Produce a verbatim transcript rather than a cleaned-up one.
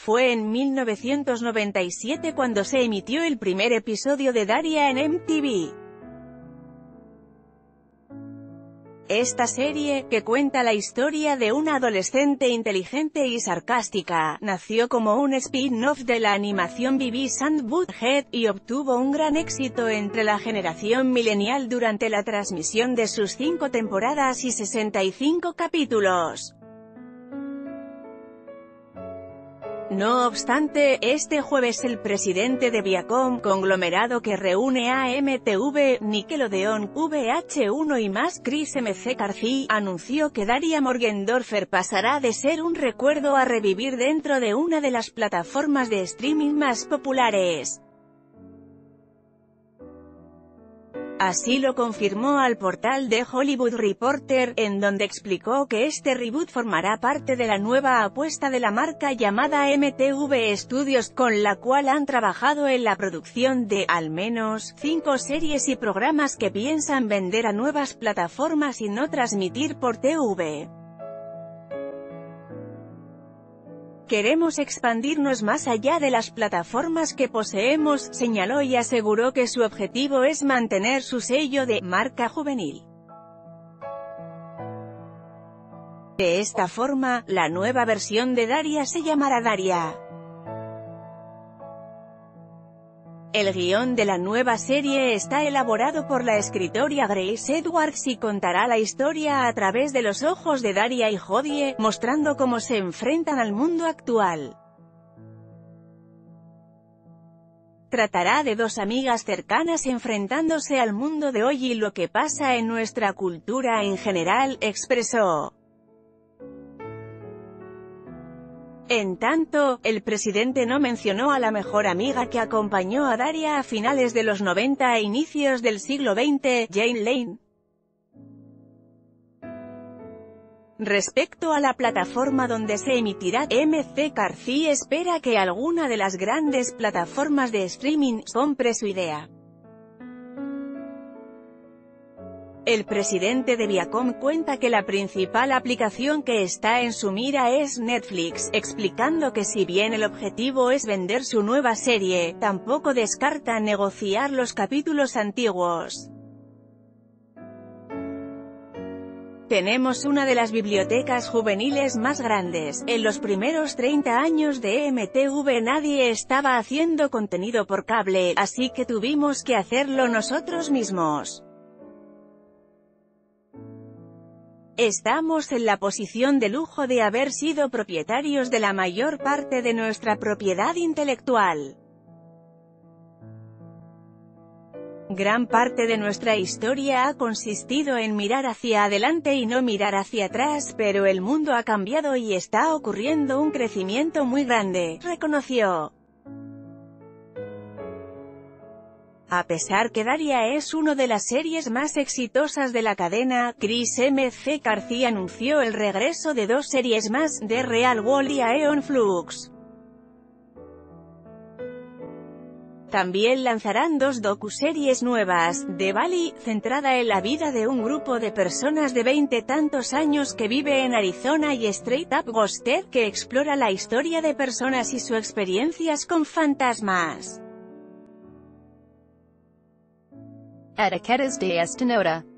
Fue en mil novecientos noventa y siete cuando se emitió el primer episodio de Daria en M T V. Esta serie, que cuenta la historia de una adolescente inteligente y sarcástica, nació como un spin-off de la animación Beavis and Butthead, y obtuvo un gran éxito entre la generación millennial durante la transmisión de sus cinco temporadas y sesenta y cinco capítulos. No obstante, este jueves el presidente de Viacom, conglomerado que reúne a M T V, Nickelodeon, V H uno y más, Chris M C Carthy, anunció que Daria Morgendorffer pasará de ser un recuerdo a revivir dentro de una de las plataformas de streaming más populares. Así lo confirmó al portal The Hollywood Reporter, en donde explicó que este reboot formará parte de la nueva apuesta de la marca llamada M T V Studios, con la cual han trabajado en la producción de, al menos, cinco series y programas que piensan vender a nuevas plataformas y no transmitir por T V. Queremos expandirnos más allá de las plataformas que poseemos, señaló y aseguró que su objetivo es mantener su sello de marca juvenil. De esta forma, la nueva versión de Daria se llamará Daria. El guión de la nueva serie está elaborado por la escritora Grace Edwards y contará la historia a través de los ojos de Daria y Jodie, mostrando cómo se enfrentan al mundo actual. Tratará de dos amigas cercanas enfrentándose al mundo de hoy y lo que pasa en nuestra cultura en general, expresó. En tanto, el presidente no mencionó a la mejor amiga que acompañó a Daria a finales de los noventa e inicios del siglo veinte, Jane Lane. Respecto a la plataforma donde se emitirá, M C Carthy espera que alguna de las grandes plataformas de streaming compre su idea. El presidente de Viacom cuenta que la principal aplicación que está en su mira es Netflix, explicando que si bien el objetivo es vender su nueva serie, tampoco descarta negociar los capítulos antiguos. Tenemos una de las bibliotecas juveniles más grandes. En los primeros treinta años de M T V nadie estaba haciendo contenido por cable, así que tuvimos que hacerlo nosotros mismos. Estamos en la posición de lujo de haber sido propietarios de la mayor parte de nuestra propiedad intelectual. Gran parte de nuestra historia ha consistido en mirar hacia adelante y no mirar hacia atrás, pero el mundo ha cambiado y está ocurriendo un crecimiento muy grande, reconoció. A pesar que Daria es una de las series más exitosas de la cadena, Chris M C Carthy anunció el regreso de dos series más, The Real World y Aeon Flux. También lanzarán dos docuseries nuevas, The Valley, centrada en la vida de un grupo de personas de veinte tantos años que vive en Arizona, y Straight Up Ghosted, que explora la historia de personas y sus experiencias con fantasmas. Etiquetas de esta nota.